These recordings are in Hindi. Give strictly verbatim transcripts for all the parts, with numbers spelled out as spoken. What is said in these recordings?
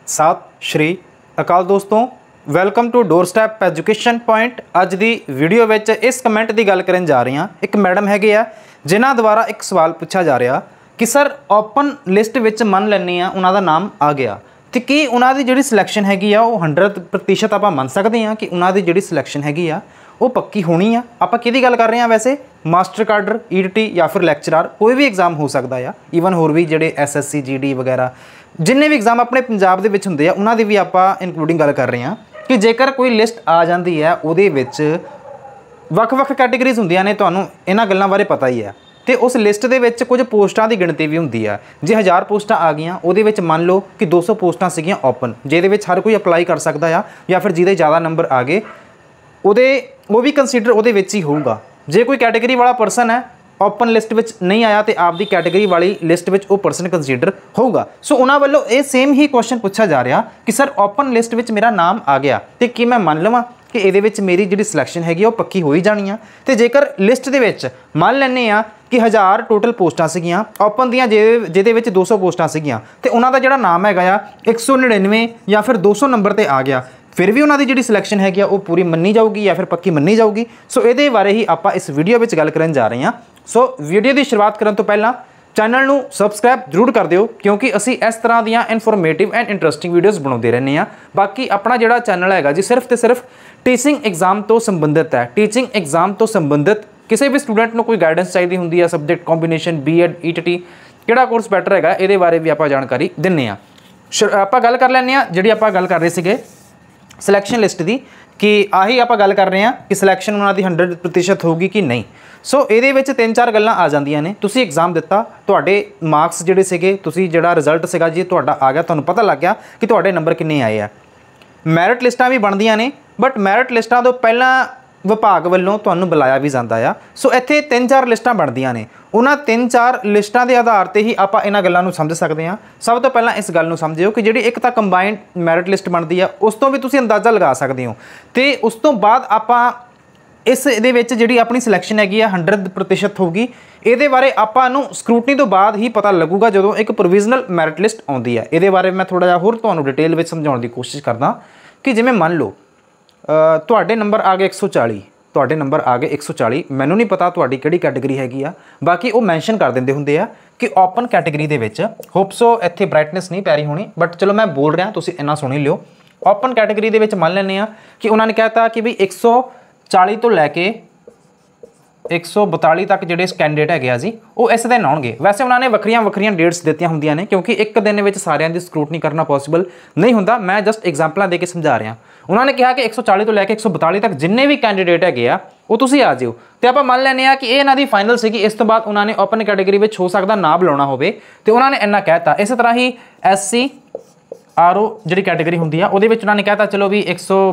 सत श्री अकाल दोस्तों, welcome to door step education point. अज दी वीडियो विच इस कमेंट की गल करन जा रही हाँ। एक मैडम हैगे आ जिन्हां द्वारा एक सवाल पूछा जा रहा कि सर ओपन लिस्ट विच मन लैने आ उन्हां दा नाम आ गया तो कि उन्हां दी जिहड़ी सिलैक्शन हैगी आ वो हंड्रड प्रतिशत आपां मन सकते हैं कि उन्हां दी जिहड़ी सिलैक्शन हैगी आ वो पक्की होनी आ। आपां किहदी गल कर रहे हैं? वैसे master cadre, E T T या फिर लैक्चरार कोई भी एग्जाम हो सकता है। ईवन होर भी जिहड़े S S C G D वगैरह जिन्ने भी एग्जाम अपने पंजाब दे विच हुंदे आ उन्हां दी भी आपां इनकलूडिंग गल कर रहे हैं कि जेकर कोई लिस्ट आ जाती है उहदे विच वख-वख कैटेगरीज हुंदियां ने, तुहानूं इन्हां गल्लां बारे पता ही है। तो उस लिस्ट दे विच कुछ पोस्टां की गिणती भी हुंदी है। जे हज़ार पोस्टां आ गईयां उहदे विच मान लो कि दो सौ पोस्टां सीगियां ओपन, जिहदे विच हर कोई अपलाई कर सकदा आ या फिर जिहदे ज़्यादा नंबर आ गए उहदे वो भी कंसीडर उहदे विच ही होऊगा। जे कोई कैटेगरी वाला परसन है ओपन लिस्ट विच नहीं आया तो आपकी कैटेगरी वाली लिस्ट विच वो परसन कंसीडर होगा। सो उन्होंने वालों ये सेम ही क्वेश्चन पूछा जा रहा कि सर ओपन लिस्ट विच मेरा नाम आ गया तो कि मैं मान लवां कि ये मेरी जी सिलैक्शन हैगी वो पक्की हो ही जानी है। तो जेकर लिस्ट दे विच मान लैने आ कि हज़ार टोटल पोस्टां सीगियां ओपन दियां जिहदे विच दो सौ पोस्टां सीगियां तो उन्हां दा जिहड़ा नाम हैगा एक सौ नड़िनवे या फिर दो सौ नंबर पर आ गया, फिर भी उन्होंने जी सिलैक्शन हैगी वो पूरी मन्नी जाऊगी या फिर पक्की मन्नी जाऊगी। सो ये बारे ही आप इस वीडियो में गल करन जा रहे हैं। सो वीडियो की शुरुआत करने तो पहला चैनल को सबसक्राइब जरूर कर दिओ क्योंकि असी इस तरह दी इनफॉर्मेटिव एंड इंटरस्टिंग वीडियोज़ बनाते रहने हैं। बाकी अपना जो चैनल है जी सिर्फ तो सिर्फ टीचिंग एग्जाम तो संबंधित है। टीचिंग एग्जाम तो संबंधित किसी भी स्टूडेंट को कोई गाइडेंस चाहिए होंगी है, subject combination B Ed E T T किहड़ा कोर्स बैटर है ये बारे भी आप जानकारी दिंने आप गल कर लैंने जी आप गल कर रहे थे सिलैक्शन लिस्ट की कि आही आप गल कर रहे हैं कि सिलैक्शन उन्होंने हंड्रड प्रतिशत होगी कि नहीं। सो ये तीन चार गल्लां आ जांदियां ने। तुसी एग्जाम दिता, तुहाडे मार्क्स जिहड़े सीगे, तुसी जिहड़ा रिजल्ट सीगा जी तुहाडा आ गया, तुहानूं पता लग गया कि तुहाडे नंबर किन्ने आए आ। मैरिट लिस्टां भी बनदियां ने बट मैरिट लिस्टां तो पहलां विभाग वल्लों तुहानूं बुलाया भी जांदा आ। सो इत्थे तीन चार लिस्टां बनदियां ने, उन्हां तीन चार लिस्टां के आधार पर ही आप इन्हां गल्लां नूं समझ सकते हैं। सब तो पहलां इस गल नूं समझिओ कि जिहड़ी एक तां कंबाइंड मैरिट लिस्ट बनती है उस तो भी तुसीं अंदाज़ा लगा सकते हो। तो उस तो बाद आपां इस दे विच जिहड़ी अपनी सिलैक्शन हैगी है हंड्रड प्रतिशत होगी। ये बारे आपां नूं स्क्रूटनी तो बाद ही पता लगूगा जो एक प्रोविजनल मैरिट लिस्ट आउंदी है। ये बारे मैं थोड़ा जिहा होर तुहानूं डिटेल में समझाउण की कोशिश करदा कि जिवें मान लो तुहाडे नंबर आ गए एक सौ चाली, तुहाडे नंबर आ गए एक सौ चाली, मैनूं नहीं पता तुहाडी किहड़ी कैटेगरी हैगी आ, बाकी वो मैंशन कर दिंदे हुंदे आ कि ओपन कैटेगरी दे विच होपसो इत्थे ब्राइटनेस नहीं प्यारी होनी बट चलो मैं बोल रहा तुसीं इन्ना सुणी लिओ। ओपन कैटेगरी दे विच मान लैंने आ कि उन्होंने कहता कि भी एक सौ चाली तो लैके एक सौ बताली तक जिहड़े कैंडिडेट है जी वो इस दिन आउणगे। वैसे उन्होंने वक्रियां वक्रियां डेट्स दित्तियां हुंदियां ने क्योंकि एक दिन में सारियां दी स्क्रूटनी करना पॉसिबल नहीं हुंदा। मैं जस्ट एग्जाम्पलां दे के समझा रहा। उन्होंने कहा कि एक सौ चाली तो लैके एक सौ बताली तक जिन्ने भी कैंडिडेट है वो तुसीं आ जाओ। तो आप मान लैंने कि ये इन्हां दी फाइनल सीगी, इस तो बाद उन्होंने ओपन कैटेगरी में हो सकता ना बुलाना होवे तो उन्होंने इन्ना कहता। इस तरह ही S C R O G category होंदी है उहदे विच उन्होंने कहता चलो भी एक सौ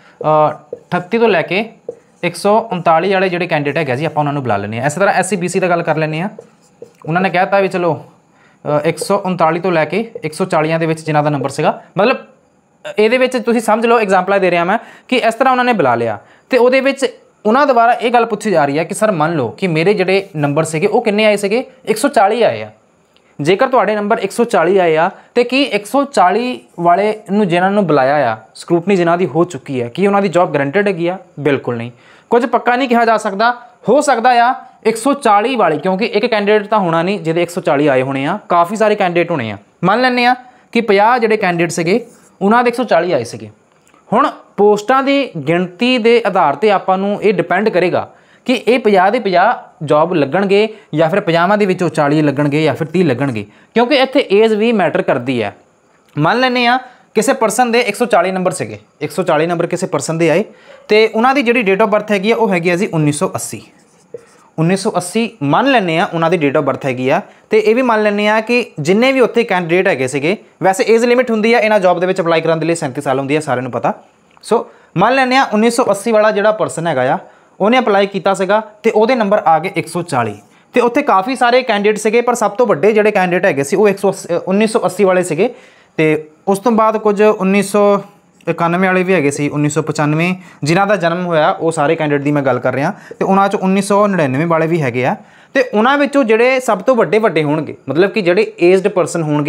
अठत्ती तो लैके एक सौ उनताली वाले जोड़े कैंडिडेट है जी आप उन्होंने बुला लें। इस तरह एस सी बी सी का गल कर लें, उन्होंने कहता भी चलो एक सौ उनताली तो लैके एक सौ चालियां दे विच जिन्हां दा नंबर सीगा, मतलब ये तुसीं समझ लो एग्जाम्पल दे रहा मैं कि इस तरह उन्होंने बुला लिया। तो वो उन्होंने दोबारा ये गल पूछी जा रही है कि सर मान लो कि मेरे जोड़े नंबर से वो किन्ने आए थे एक सौ चाली आए आ। जेकर तुहाडे नंबर एक सौ चाली आए आ तो कि एक सौ चाली वाले जिन्होंने बुलाया आ स्क्रूटनी जिन्हों की हो चुकी है कि उन्होंने जॉब गारंटेड हैगी आ? बिल्कुल नहीं, कुछ पक्का नहीं कहा जा सकता। हो सकता आ एक सौ चाली वाली क्योंकि एक कैंडिडेट तो होना नहीं जिहदे एक सौ चाली आए होने आ, काफ़ी सारे कैंडिडेट होने आ। मान लैंने कि पचास जिहड़े कैंडिडेट सीगे उन्होंने एक सौ चाली आए सीगे। हुण पोस्टां की गिणती के आधार पर आपां नूं ये डिपेंड करेगा कि ये पचास के पचास जॉब लगणगे या फिर पचावां दे विचों चाली लगणगे या फिर तीह लगणगे क्योंकि इत्थे एज भी मैटर करती है। मान लैंने आ किसी परसन के एक सौ चाली नंबर से एक सौ चाली नंबर किसी परसन के आए तो उन्होंने जी डेट ऑफ बर्थ हैगी वो हैगी जी उन्नीस सौ अस्सी उन्नीस सौ अस्सी मान लैंने उन्होंने डेट ऑफ बर्थ हैगी आ। तो यह भी मान लैंने कि जिन्ने भी उत्थे कैंडिडेट है सीगे, वैसे एज लिमिट होंगी है इन्हां जॉब के अप्लाई कराने लिए सैंती साल होंगी है, सारे पता। सो मान लैंने उन्नीस सौ अस्सी वाला जो परसन है उन्हें अप्लाई किया तो वो नंबर आ गए एक सौ चाली। तो उत्थे काफ़ी सारे कैंडिडेट से पर सब तो वड्डे जोड़े कैंडिडेट है वो एक सौ उन्नीस सौ अस्सी वाले से। तो उस तो बाद कुछ उन्नीस सौ इक्यानवे वाले भी है उन्नीस सौ पचानवे जिन्हों का जन्म होया वो सारे कैंडिडेट की मैं गल कर रहा। तो उन्होंने उन्नीस सौ नड़िनवे वाले भी है। तो उन्होंने जोड़े सब तो वड्डे वड्डे होणगे मतलब कि जोड़े एजड परसन होणगे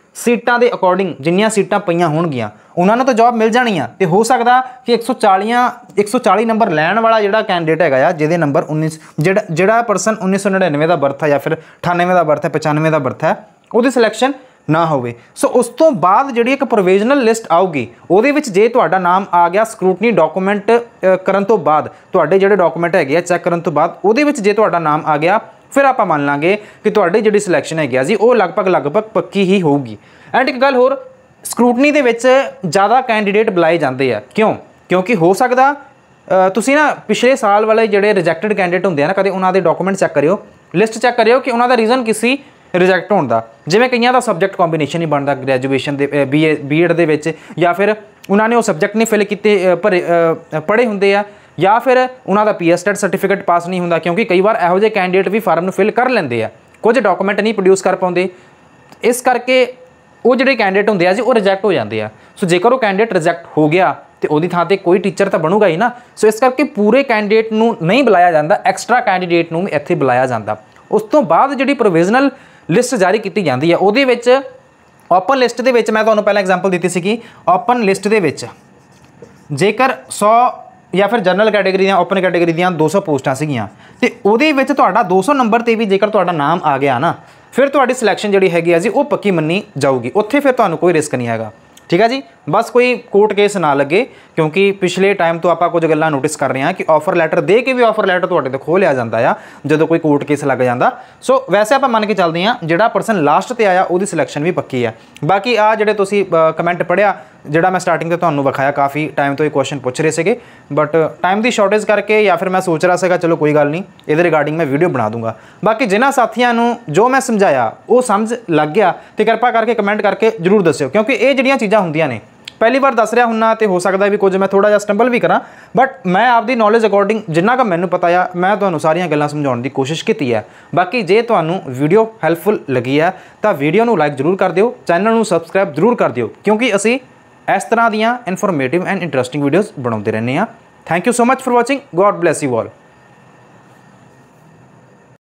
सीटां दे अकॉर्डिंग जिन्नियां सीटां पईयां होणगीਆਂ ਉਹਨਾਂ ਨੂੰ ਤਾਂ जॉब मिल जानी आ ते हो सकदा कि एक सौ चाली एक सौ चाली नंबर लैण वाला जिहड़ा कैंडिडेट हैगा आ जिहदे नंबर उन्नीस जिहड़ा जिहड़ा पर्सन उन्नीस सौ नड़िनवे का बर्थ है या फिर अठानवे का बर्थ है पचानवे का बर्थ है ਉਹਦੀ सिलेक्शन ना होवे। सो उस तो बाद जिहड़ी एक प्रोविजनल लिस्ट आऊगी ਉਹਦੇ ਵਿੱਚ ਜੇ ਤੁਹਾਡਾ ਨਾਮ ਆ ਗਿਆ ਸਕਰੂਟਨੀ ਡਾਕੂਮੈਂਟ ਕਰਨ ਤੋਂ ਬਾਅਦ ਤੁਹਾਡੇ ਜਿਹੜੇ ਡਾਕੂਮੈਂਟ ਹੈਗੇ ਆ ਚੈੱਕ ਕਰਨ ਤੋਂ ਬਾਅਦ ਉਹਦੇ ਵਿੱਚ ਜੇ ਤੁਹਾਡਾ ਨਾਮ ਆ ਗਿਆ फिर आप मान लाँगे कि तुहाडी जिहड़ी सिलेक्शन है जी वो लगभग लगभग पक्की ही होगी। एंड एक गल होर ਸਕਰੂਟਨੀ ਦੇ ਵਿੱਚ ज़्यादा कैंडीडेट बुलाए जाते हैं क्यों क्योंकि हो सकता तुसीं ना पिछले साल वाले ਜਿਹੜੇ रिजैक्टेड कैंडीडेट होंगे ना कदे उन्होंने डॉकूमेंट चैक करियो लिस्ट चैक करियो कि उन्होंने रीजन किसी रिजैक्ट होने का जिवें कईयां दा सबजैक्ट कॉम्बीनेशन ही बनता ग्रैजुएशन के बी ए बी एड दे विच या फिर उन्होंने वो सबजैक्ट नहीं फिल किए भरे पढ़े होंगे आ या फिर उन्होंने P S TET certificate pass नहीं होंदा क्योंकि कई बार इहो जिहे कैंडीडेट भी फार्म नूं फिल कर लेंदे आ कुछ डॉकूमेंट नहीं प्रोड्यूस कर पाउंदे इस करके वो जिहड़े कैंडीडेट होंदे आ जी वो रिजैक्ट हो जाते हैं। सो जेकर वो कैंडीडेट रिजैक्ट हो गया तो उहदी थां ते कोई टीचर तो बनूगा ही ना। सो इस करके पूरे कैंडीडेट नूं नहीं बुलाया जाता एक्सट्रा कैंडीडेट नूं इत्थे बुलाया जाता। उस तो बाद जिहड़ी प्रोविजनल लिस्ट जारी की जाती है उहदे विच ओपन लिस्ट दे विच मैं तुहानूं पहलां एग्जाम्पल दित्ती सीगी ओपन लिस्ट दे विच जेकर सौ या फिर जनरल कैटेगरी दी ओपन कैटेगरी दी दो सौ पोस्टां सीगियां ते उहदे विच तुहाडा दो सौ नंबर ते भी जेकर तुहाडा नाम आ गया ना फिर तुहाडी सिलेक्शन जिहड़ी हैगी है जी वो पक्की मन्नी जाऊगी उत्थे फिर तुहानूं कोई रिस्क नहीं हैगा। ठीक है जी बस कोई कोर्ट केस ना लगे क्योंकि पिछले टाइम तो आप कुछ गल्लां नोटिस कर रहे हैं कि ऑफर लैटर दे के भी ऑफर लैटर तुहाडे तो खो लिया जाता है जो कोई कोर्ट केस लग जाता। सो वैसे आप मन के चलते हैं जिहड़ा परसन लास्ट ते आया उसकी सिलेक्शन भी पक्की है। बाकी आ जिहड़े तुसीं कमेंट पढ़िया जिहड़ा मैं स्टार्टिंग ते तुहानूं विखाया काफ़ी टाइम तो ये क्वेश्चन पूछ रहे थे बट टाइम की शॉर्टेज करके या फिर मैं सोच रहा था चलो कोई गल नहीं ये रिगार्डिंग मैं वीडियो बना दूंगा। बाकी जिन्हां साथियों नूं जो मैं समझाया वो समझ लग गया तो कृपा करके कमेंट करके जरूर दस्सिओ क्योंकि ये जिहड़ियां चीज़ां हुंदियां ने पहली बार दस रहा हूँ तो हो सकता है भी कुछ मैं थोड़ा जिहा स्टंबल भी करा बट मैं आपकी नॉलेज अकॉर्डिंग जिन्ना का मैनू पता है मैं तुहानूं सारियां गल्लां समझाउण दी कोशिश की है। बाकी जे तुहानूं वीडियो हैल्पफुल लगी है तो वीडियो नूं लाइक जरूर कर दिओ चैनल नूं सबसक्राइब जरूर कर दिओ क्योंकि असी इस तरह दीयां इन्फॉर्मेटिव एंड इंटरस्टिंग वीडियोज़ बनाउंदे रहने आ। Thank you so much for watching God bless you all.